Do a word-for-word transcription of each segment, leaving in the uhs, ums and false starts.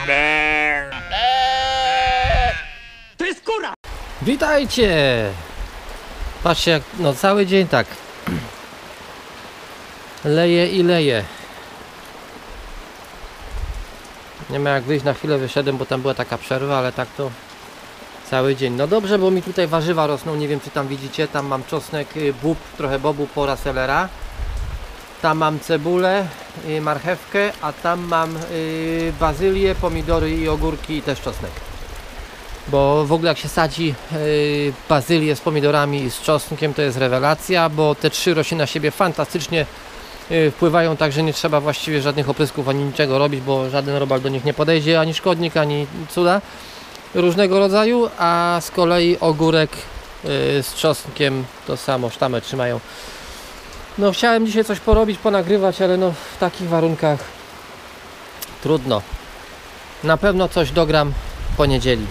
To jest kura! Witajcie! Patrzcie, jak no cały dzień tak leje i leje. Nie ma jak wyjść, na chwilę wyszedłem, bo tam była taka przerwa, ale tak to cały dzień. No dobrze, bo mi tutaj warzywa rosną, nie wiem czy tam widzicie, tam mam czosnek, bób, trochę bobu, pora selera. Tam mam cebulę, marchewkę, a tam mam bazylię, pomidory i ogórki i też czosnek. Bo w ogóle jak się sadzi bazylię z pomidorami i z czosnkiem, to jest rewelacja, bo te trzy rośliny na siebie fantastycznie wpływają, tak że nie trzeba właściwie żadnych oprysków ani niczego robić, bo żaden robal do nich nie podejdzie, ani szkodnik, ani cuda różnego rodzaju, a z kolei ogórek z czosnkiem to samo, sztamę trzymają. No chciałem dzisiaj coś porobić, ponagrywać, ale no w takich warunkach trudno. Na pewno coś dogram w poniedzieli.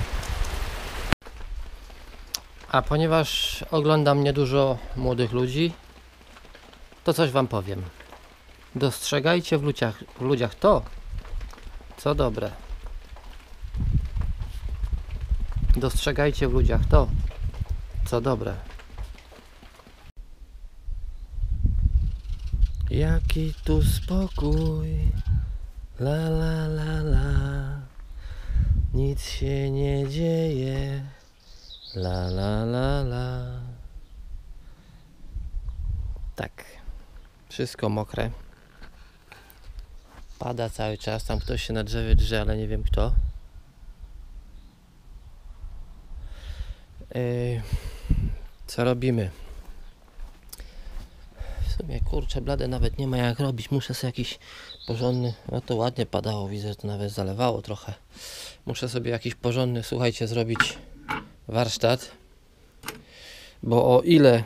A ponieważ ogląda mnie dużo młodych ludzi, to coś wam powiem. Dostrzegajcie w ludziach, w ludziach to, co dobre. Dostrzegajcie w ludziach to, co dobre. Jaki tu spokój, la la la la, nic się nie dzieje, la la la la. Tak, wszystko mokre, pada cały czas, tam ktoś się na drzewie drze, ale nie wiem kto. Yy, co robimy? W sumie kurczę blade, nawet nie ma jak robić, muszę sobie jakiś porządny, no to ładnie padało, widzę, że to nawet zalewało trochę. Muszę sobie jakiś porządny, słuchajcie, zrobić warsztat, bo o ile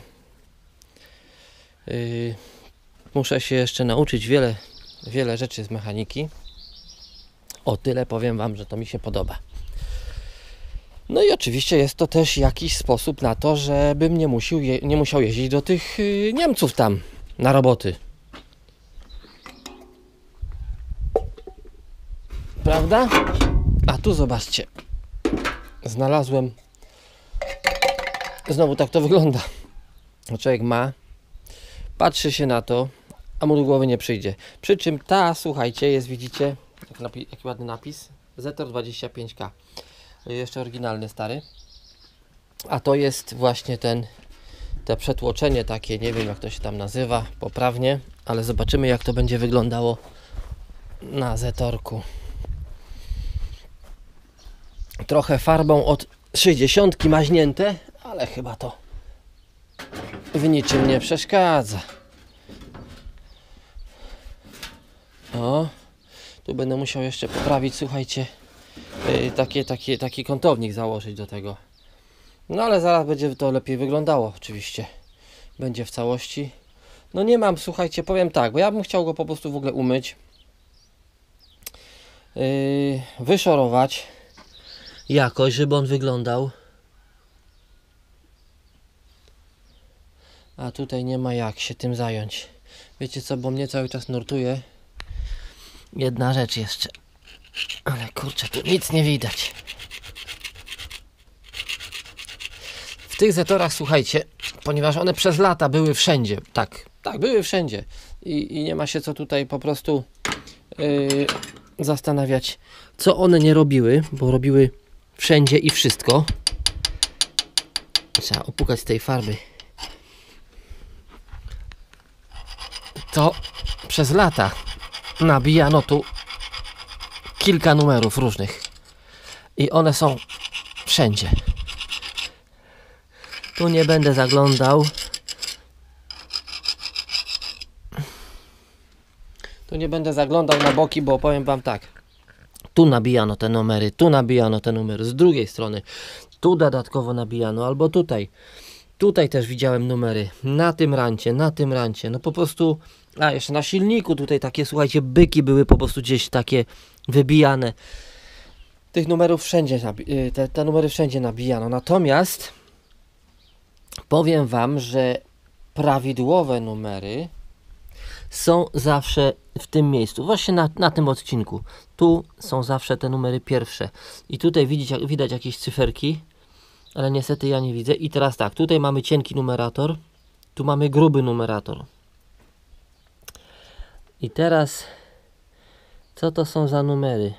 yy, muszę się jeszcze nauczyć wiele, wiele rzeczy z mechaniki, o tyle powiem wam, że to mi się podoba. No i oczywiście jest to też jakiś sposób na to, żebym nie musiał, je, nie musiał jeździć do tych yy, Niemców tam na roboty. Prawda? A tu zobaczcie. Znalazłem. Znowu tak to wygląda. Człowiek ma, patrzy się na to, a mu do głowy nie przyjdzie. Przy czym ta, słuchajcie, jest, widzicie, jaki ładny napis, Zetor dwadzieścia pięć K. Jeszcze oryginalny, stary. A to jest właśnie ten, te przetłoczenie takie, nie wiem jak to się tam nazywa poprawnie, ale zobaczymy jak to będzie wyglądało na Zetorku. Trochę farbą od sześćdziesiątki maźnięte, ale chyba to w niczym nie przeszkadza. O, tu będę musiał jeszcze poprawić, słuchajcie, yy, takie, takie, taki kątownik założyć do tego. No ale zaraz będzie to lepiej wyglądało, oczywiście. Będzie w całości. No nie mam, słuchajcie, powiem tak, bo ja bym chciał go po prostu w ogóle umyć. Yy, wyszorować jakoś, żeby on wyglądał. A tutaj nie ma jak się tym zająć. Wiecie co, bo mnie cały czas nurtuje jedna rzecz jeszcze. Ale kurczę, tu nic nie widać. W tych Zetorach, słuchajcie, ponieważ one przez lata były wszędzie, tak, tak, były wszędzie i, i nie ma się co tutaj po prostu yy, zastanawiać, co one nie robiły, bo robiły wszędzie i wszystko. Trzeba opukać z tej farby. To przez lata nabijano tu kilka numerów różnych i one są wszędzie. Tu nie będę zaglądał. Tu nie będę zaglądał na boki, bo powiem wam tak. Tu nabijano te numery, tu nabijano te numery, z drugiej strony. Tu dodatkowo nabijano, albo tutaj. Tutaj też widziałem numery. Na tym rancie, na tym rancie. No po prostu... A, jeszcze na silniku tutaj takie, słuchajcie, byki były po prostu gdzieś takie wybijane. Tych numerów wszędzie, te, te numery wszędzie nabijano. Natomiast powiem wam, że prawidłowe numery są zawsze w tym miejscu, właśnie na, na tym odcinku. Tu są zawsze te numery pierwsze. I tutaj widać, widać jakieś cyferki, ale niestety ja nie widzę. I teraz tak, tutaj mamy cienki numerator, tu mamy gruby numerator. I teraz, co to są za numery?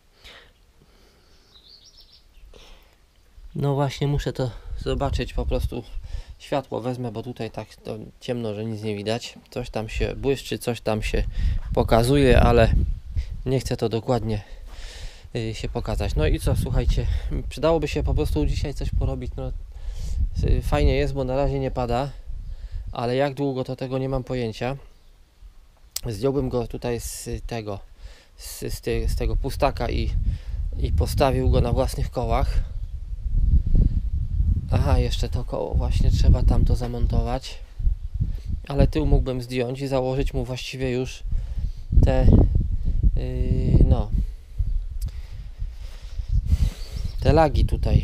No właśnie, muszę to zobaczyć, po prostu światło wezmę, bo tutaj tak to ciemno, że nic nie widać. Coś tam się błyszczy, coś tam się pokazuje, ale nie chcę to dokładnie y, się pokazać. No i co, słuchajcie, przydałoby się po prostu dzisiaj coś porobić. No, y, fajnie jest, bo na razie nie pada, ale jak długo, to tego nie mam pojęcia. Zdjąłbym go tutaj z tego, z, z, te, z tego pustaka i, i postawił go na własnych kołach. Aha, jeszcze to koło właśnie trzeba tam to zamontować, ale tył mógłbym zdjąć i założyć mu właściwie już te yy, no te lagi tutaj.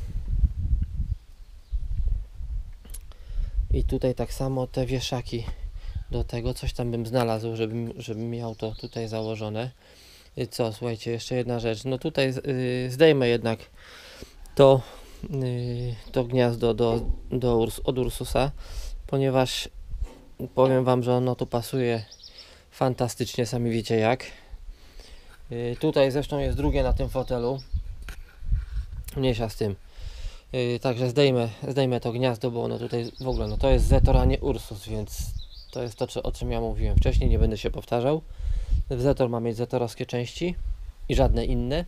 I tutaj tak samo te wieszaki do tego, coś tam bym znalazł, żebym, żebym miał to tutaj założone. I co, słuchajcie, jeszcze jedna rzecz, no tutaj yy, zdejmę jednak to to gniazdo do, do Urs, od Ursusa, ponieważ powiem wam, że ono tu pasuje fantastycznie, sami wiecie jak. Yy, tutaj zresztą jest drugie na tym fotelu, mniejsza z tym. Yy, także zdejmę, zdejmę to gniazdo, bo ono tutaj w ogóle, no to jest Zetor, a nie Ursus, więc to jest to, o czym ja mówiłem wcześniej, nie będę się powtarzał. Zetor ma mieć zetorowskie części i żadne inne.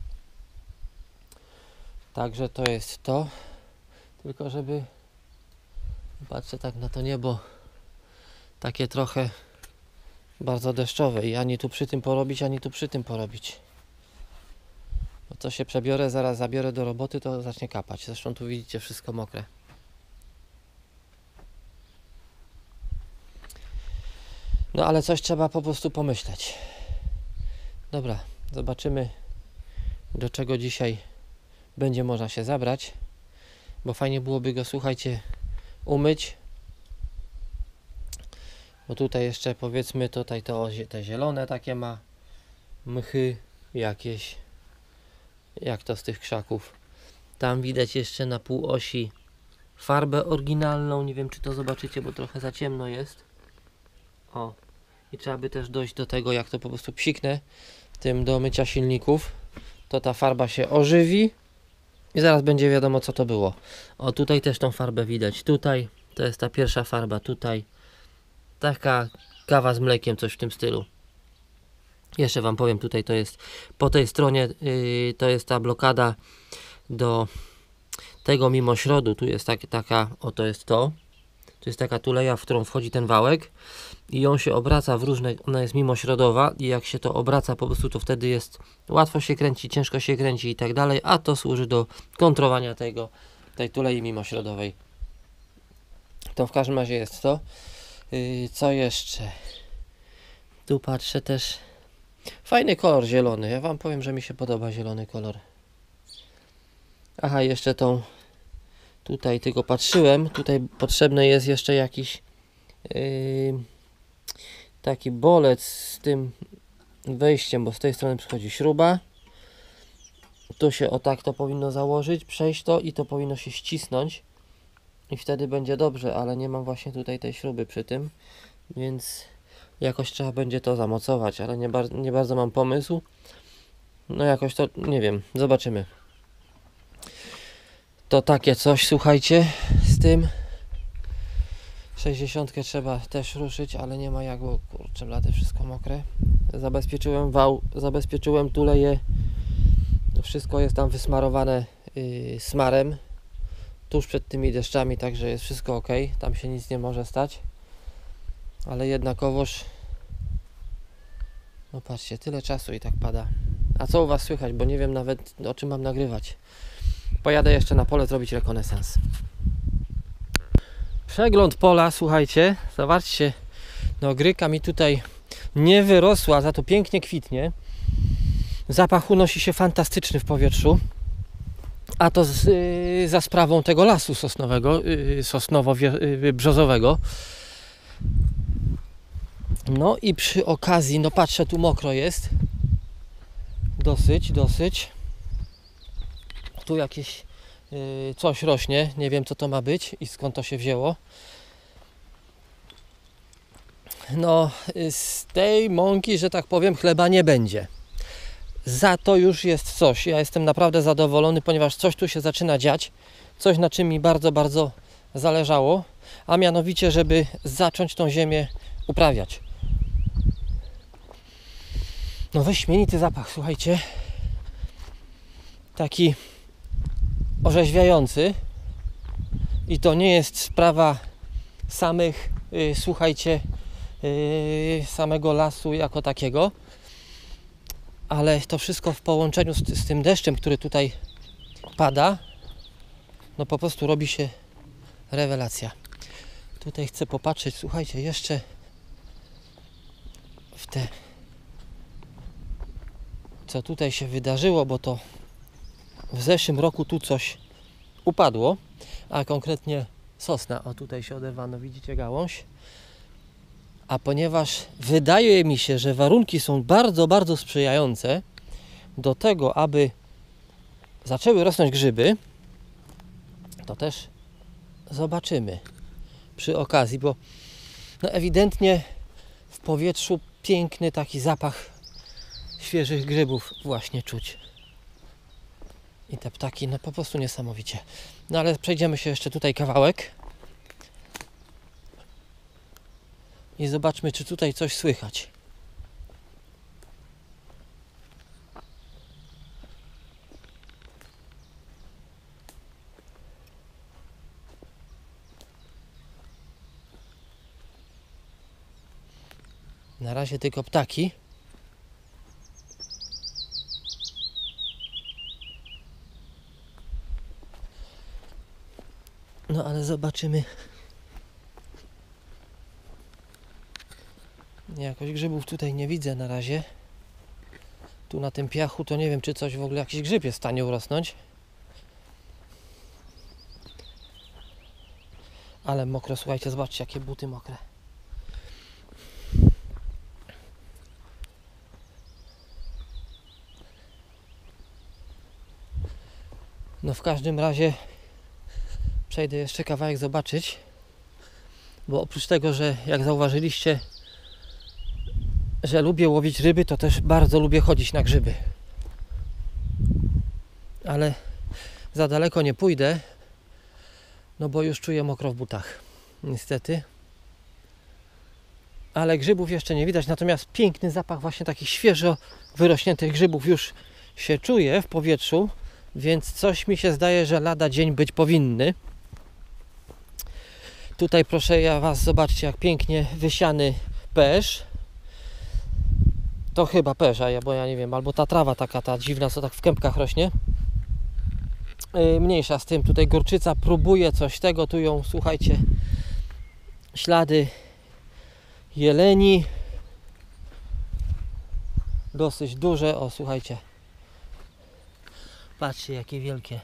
Także to jest to, tylko żeby, patrzę tak na to niebo, takie trochę bardzo deszczowe i ani tu przy tym porobić, ani tu przy tym porobić. Bo co się przebiorę, zaraz zabiorę do roboty, to zacznie kapać. Zresztą tu widzicie wszystko mokre. No ale coś trzeba po prostu pomyśleć. Dobra, zobaczymy, do czego dzisiaj będzie można się zabrać, bo fajnie byłoby go, słuchajcie, umyć, bo tutaj jeszcze powiedzmy tutaj to te zielone takie ma mchy jakieś, jak to z tych krzaków. Tam widać jeszcze na półosi farbę oryginalną, nie wiem czy to zobaczycie, bo trochę za ciemno jest. O, i trzeba by też dojść do tego, jak to po prostu psiknę tym do mycia silników, to ta farba się ożywi i zaraz będzie wiadomo, co to było. O, tutaj też tą farbę widać. Tutaj to jest ta pierwsza farba. Tutaj taka kawa z mlekiem, coś w tym stylu. Jeszcze wam powiem, tutaj to jest po tej stronie yy, to jest ta blokada do tego mimośrodu. Tu jest tak, taka, o to jest to. To jest taka tuleja, w którą wchodzi ten wałek i on się obraca w różne, ona jest mimośrodowa i jak się to obraca po prostu, to wtedy jest łatwo się kręci, ciężko się kręci i tak dalej, a to służy do kontrolowania tego, tej tulei mimośrodowej. To w każdym razie jest to. Yy, co jeszcze? Tu patrzę też. Fajny kolor zielony. Ja wam powiem, że mi się podoba zielony kolor. Aha, jeszcze tą tutaj tylko patrzyłem. Tutaj potrzebny jest jeszcze jakiś yy, taki bolec z tym wejściem, bo z tej strony przychodzi śruba. Tu się o tak to powinno założyć, przejść to i to powinno się ścisnąć. I wtedy będzie dobrze, ale nie mam właśnie tutaj tej śruby przy tym, więc jakoś trzeba będzie to zamocować, ale nie, bar nie bardzo mam pomysł. No jakoś to, nie wiem, zobaczymy. To takie coś, słuchajcie, z tym. sześćdziesiątkę trzeba też ruszyć, ale nie ma jak, bo kurczę, blade, wszystko mokre. Zabezpieczyłem wał, zabezpieczyłem tuleje. Wszystko jest tam wysmarowane yy, smarem tuż przed tymi deszczami, także jest wszystko ok. Tam się nic nie może stać. Ale jednakowoż, no patrzcie, tyle czasu i tak pada. A co u was słychać, bo nie wiem nawet, o czym mam nagrywać. Pojadę jeszcze na pole zrobić rekonesans. Przegląd pola, słuchajcie, zobaczcie, no gryka mi tutaj nie wyrosła, za to pięknie kwitnie. Zapach unosi się fantastyczny w powietrzu. A to z, yy, za sprawą tego lasu sosnowego, yy, sosnowo-brzozowego. No i przy okazji, no patrzę, tu mokro jest. Dosyć, dosyć. Tu jakieś yy, coś rośnie. Nie wiem, co to ma być i skąd to się wzięło. No, z tej mąki, że tak powiem, chleba nie będzie. Za to już jest coś. Ja jestem naprawdę zadowolony, ponieważ coś tu się zaczyna dziać. Coś, na czym mi bardzo, bardzo zależało. A mianowicie, żeby zacząć tą ziemię uprawiać. No wyśmienity zapach, słuchajcie. Taki orzeźwiający. I to nie jest sprawa samych, yy, słuchajcie, yy, samego lasu jako takiego. Ale to wszystko w połączeniu z, z tym deszczem, który tutaj pada, no po prostu robi się rewelacja. Tutaj chcę popatrzeć, słuchajcie, jeszcze w te, co tutaj się wydarzyło, bo to w zeszłym roku tu coś upadło, a konkretnie sosna. O, tutaj się oderwano, widzicie gałąź. A ponieważ wydaje mi się, że warunki są bardzo, bardzo sprzyjające do tego, aby zaczęły rosnąć grzyby, to też zobaczymy przy okazji, bo no ewidentnie w powietrzu piękny taki zapach świeżych grzybów właśnie czuć. I te ptaki, no po prostu niesamowicie. No ale przejdziemy się jeszcze tutaj kawałek i zobaczmy, czy tutaj coś słychać. Na razie tylko ptaki. No ale zobaczymy. Jakoś grzybów tutaj nie widzę na razie. Tu na tym piachu to nie wiem, czy coś w ogóle, jakiś grzyb jest w stanie urosnąć. Ale mokro, słuchajcie, zobaczcie, jakie buty mokre. No w każdym razie przejdę jeszcze kawałek zobaczyć, bo oprócz tego, że jak zauważyliście, że lubię łowić ryby, to też bardzo lubię chodzić na grzyby. Ale za daleko nie pójdę, no bo już czuję mokro w butach, niestety. Ale grzybów jeszcze nie widać, natomiast piękny zapach właśnie takich świeżo wyrośniętych grzybów już się czuje w powietrzu, więc coś mi się zdaje, że lada dzień być powinny. Tutaj proszę ja Was, zobaczcie, jak pięknie wysiany pesz. To chyba pesz, a ja, bo ja nie wiem, albo ta trawa taka, ta dziwna, co tak w kępkach rośnie. Yy, mniejsza z tym, tutaj gorczyca próbuje coś tego, tu ją, słuchajcie, ślady jeleni. Dosyć duże, o słuchajcie. Patrzcie, jakie wielkie.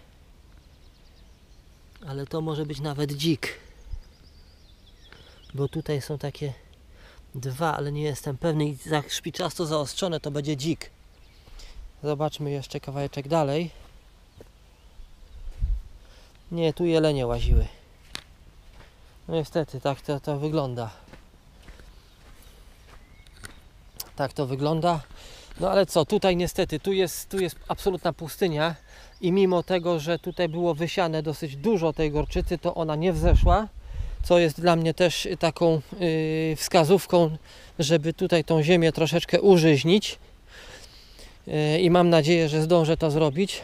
Ale to może być nawet dzik. Bo tutaj są takie dwa, ale nie jestem pewny. I za szpiczasto zaostrzone to będzie dzik. Zobaczmy jeszcze kawałeczek dalej. Nie, tu jelenie łaziły. No niestety, tak to, to wygląda. Tak to wygląda. No ale co, tutaj niestety, tu jest, tu jest absolutna pustynia i mimo tego, że tutaj było wysiane dosyć dużo tej gorczycy, to ona nie wzeszła, co jest dla mnie też taką yy, wskazówką, żeby tutaj tą ziemię troszeczkę użyźnić yy, i mam nadzieję, że zdążę to zrobić.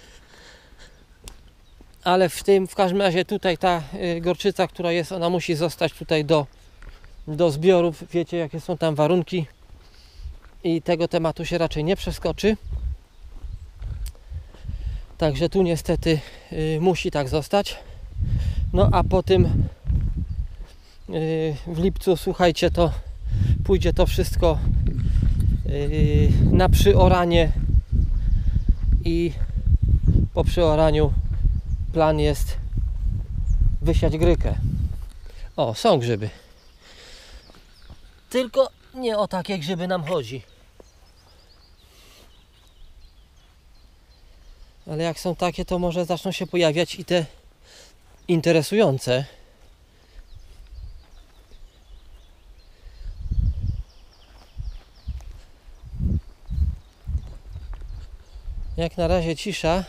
Ale w tym, w każdym razie tutaj ta yy, gorczyca, która jest, ona musi zostać tutaj do, do zbiorów. Wiecie, jakie są tam warunki. I tego tematu się raczej nie przeskoczy. Także tu niestety y, musi tak zostać. No a po tym y, w lipcu, słuchajcie, to pójdzie to wszystko y, na przyoranie i po przyoraniu plan jest wysiać grykę. O, są grzyby. Tylko nie o takie grzyby nam chodzi. Ale jak są takie, to może zaczną się pojawiać i te interesujące. Jak na razie cisza.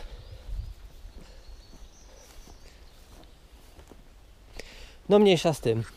No mniejsza z tym.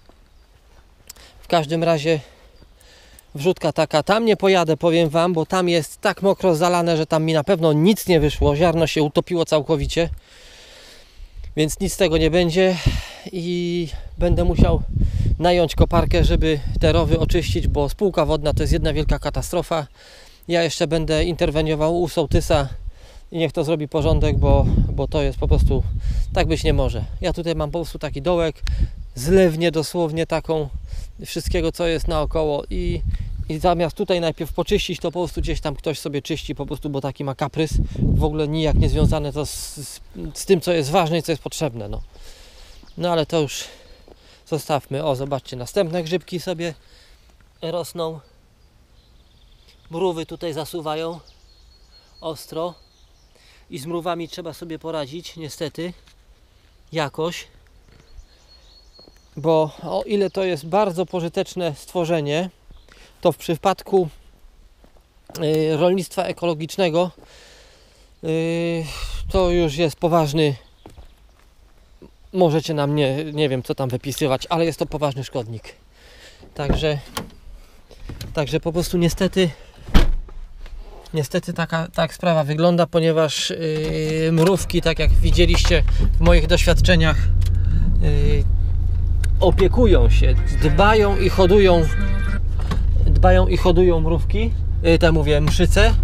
W każdym razie wrzutka taka, tam nie pojadę, powiem wam, bo tam jest tak mokro zalane, że tam mi na pewno nic nie wyszło. Ziarno się utopiło całkowicie, więc nic z tego nie będzie i będę musiał nająć koparkę, żeby te rowy oczyścić, bo spółka wodna to jest jedna wielka katastrofa. Ja jeszcze będę interweniował u sołtysa i niech to zrobi porządek, bo, bo to jest po prostu, tak być nie może. Ja tutaj mam po prostu taki dołek, zlewnię dosłownie taką wszystkiego, co jest naokoło i, i zamiast tutaj najpierw poczyścić, to po prostu gdzieś tam ktoś sobie czyści po prostu, bo taki ma kaprys, w ogóle nijak nie związane to z, z, z tym, co jest ważne i co jest potrzebne. No, no ale to już zostawmy. O, zobaczcie, następne grzybki sobie rosną. Mrówy tutaj zasuwają ostro i z mrówami trzeba sobie poradzić, niestety, jakoś, bo o ile to jest bardzo pożyteczne stworzenie, to w przypadku y, rolnictwa ekologicznego y, to już jest poważny, możecie nam nie, nie wiem co tam wypisywać, ale jest to poważny szkodnik. Także, także po prostu niestety Niestety taka tak sprawa wygląda, ponieważ yy, mrówki, tak jak widzieliście w moich doświadczeniach, yy, opiekują się, dbają i hodują dbają i hodują mrówki, yy, te mówię mszyce,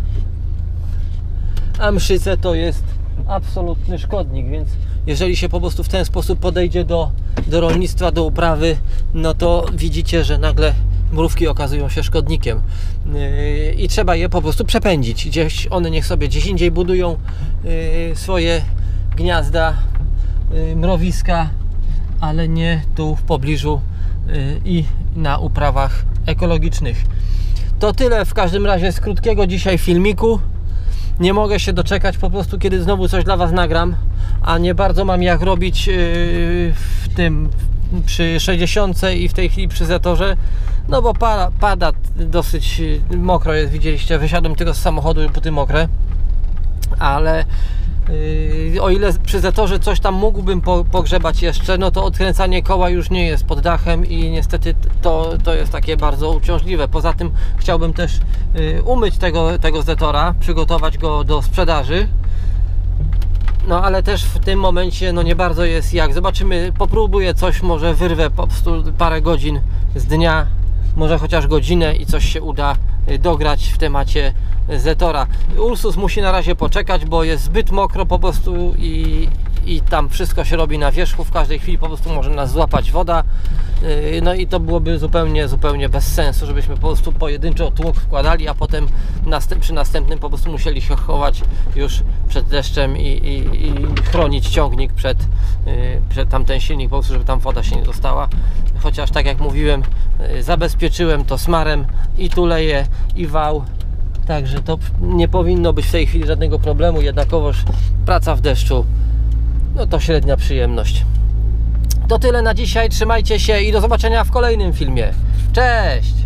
a mszyce to jest absolutny szkodnik, więc jeżeli się po prostu w ten sposób podejdzie do, do rolnictwa, do uprawy, no to widzicie, że nagle mrówki okazują się szkodnikiem yy, i trzeba je po prostu przepędzić. Gdzieś one niech sobie gdzieś indziej budują yy, swoje gniazda, yy, mrowiska, ale nie tu w pobliżu yy, i na uprawach ekologicznych. To tyle w każdym razie z krótkiego dzisiaj filmiku. Nie mogę się doczekać po prostu, kiedy znowu coś dla was nagram, a nie bardzo mam jak robić yy, w tym przy sześćdziesiątce i w tej chwili przy Zetorze, no bo pada, pada dosyć mokro jest, widzieliście, wysiadłem tylko z samochodu, buty mokre, ale yy, o ile przy Zetorze coś tam mógłbym po, pogrzebać jeszcze, no to odkręcanie koła już nie jest pod dachem i niestety to, to jest takie bardzo uciążliwe. Poza tym chciałbym też yy, umyć tego, tego Zetora, przygotować go do sprzedaży. No ale też w tym momencie no nie bardzo jest jak. Zobaczymy, popróbuję coś, może wyrwę po prostu parę godzin z dnia, może chociaż godzinę i coś się uda dograć w temacie Zetora. Ursus musi na razie poczekać, bo jest zbyt mokro po prostu i, i tam wszystko się robi na wierzchu, w każdej chwili po prostu może nas złapać woda. No i to byłoby zupełnie, zupełnie bez sensu, żebyśmy po prostu pojedynczo tłok wkładali, a potem następ, przy następnym po prostu musieli się chować już przed deszczem i, i, i chronić ciągnik przed, przed tamten silnik, po prostu żeby tam woda się nie dostała. Chociaż tak jak mówiłem, zabezpieczyłem to smarem i tu leje i wał, także to nie powinno być w tej chwili żadnego problemu. Jednakowoż praca w deszczu, no to średnia przyjemność. To tyle na dzisiaj, trzymajcie się i do zobaczenia w kolejnym filmie. Cześć!